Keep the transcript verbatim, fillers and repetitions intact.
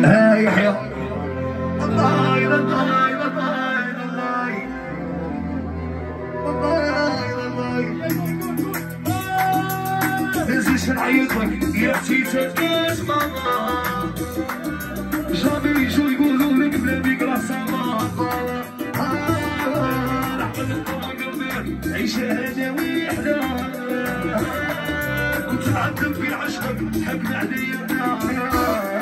ها يحيى الله الله الله نزيش نعيط لك يا تيتا ماما جامي يجوا يقولوا لك بلا بيك راه سما عيشة هنا وحدة وتعذب في عشقك حقنا عليا